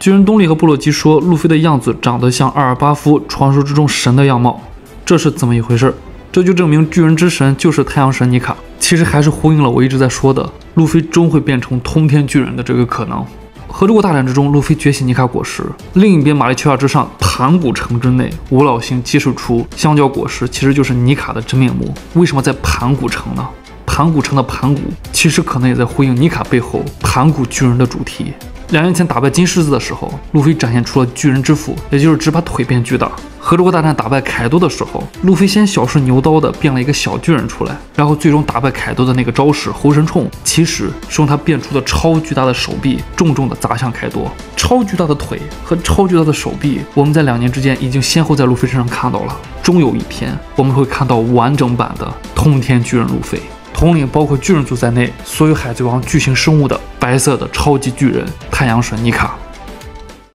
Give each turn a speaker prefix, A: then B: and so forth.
A: 巨人东利和布洛基说，路飞的样子长得像阿尔巴夫传说之中神的样貌，这是怎么一回事？这就证明巨人之神就是太阳神妮卡。其实还是呼应了我一直在说的，路飞终会变成通天巨人的这个可能。和之国大战之中，路飞觉醒妮卡果实，另一边马利丘亚之上盘古城之内，五老星揭示出香蕉果实其实就是妮卡的真面目。为什么在盘古城呢？盘古城的盘古其实可能也在呼应妮卡背后盘古巨人的主题。2年前打败金狮子的时候，路飞展现出了巨人之腹，也就是只把腿变巨大。和之国大战打败凯多的时候，路飞先小试牛刀的变了一个小巨人出来，然后最终打败凯多的那个招式猴神冲，其实是用他变出的超巨大的手臂重重的砸向凯多。超巨大的腿和超巨大的手臂，我们在2年之间已经先后在路飞身上看到了。终有一天，我们会看到完整版的通天巨人路飞，统领包括巨人族在内所有海贼王巨型生物的白色的超级巨人太阳神妮卡。